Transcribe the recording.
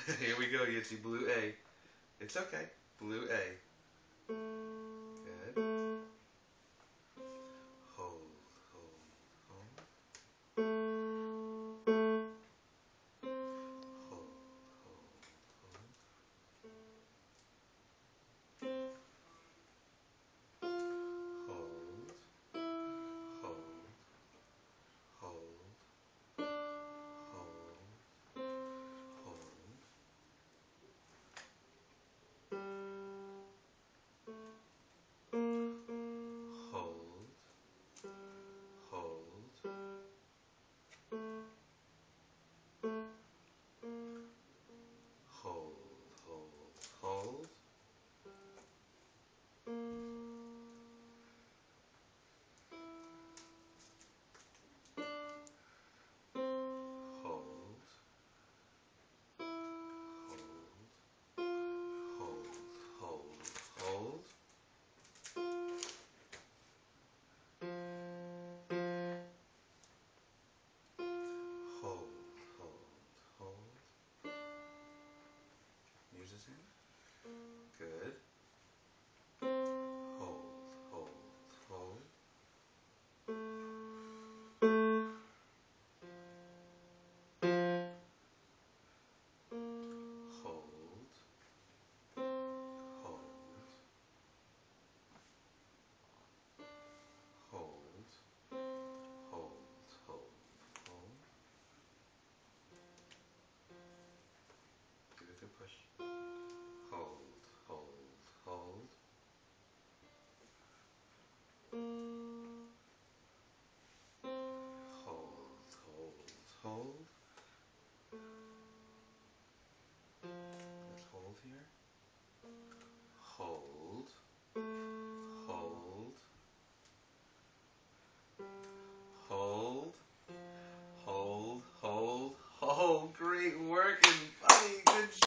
Here we go, Yitzy. Blue A. It's okay. Blue A. Good. Hold, hold, hold. Hold, hold, hold. Hold, hold, hold, hold, hold. Hold, hold, hold, hold, hold. Hold, hold, hold, hold. Hold, hold, hold. Musician. Good. Hold, hold, hold. Hold, hold, hold, hold, hold, hold. Give it a good push. Hold, hold, hold. Hold, hold, hold. Let's hold here. Hold, hold, hold, hold, hold, hold. Great work and funny. Good job.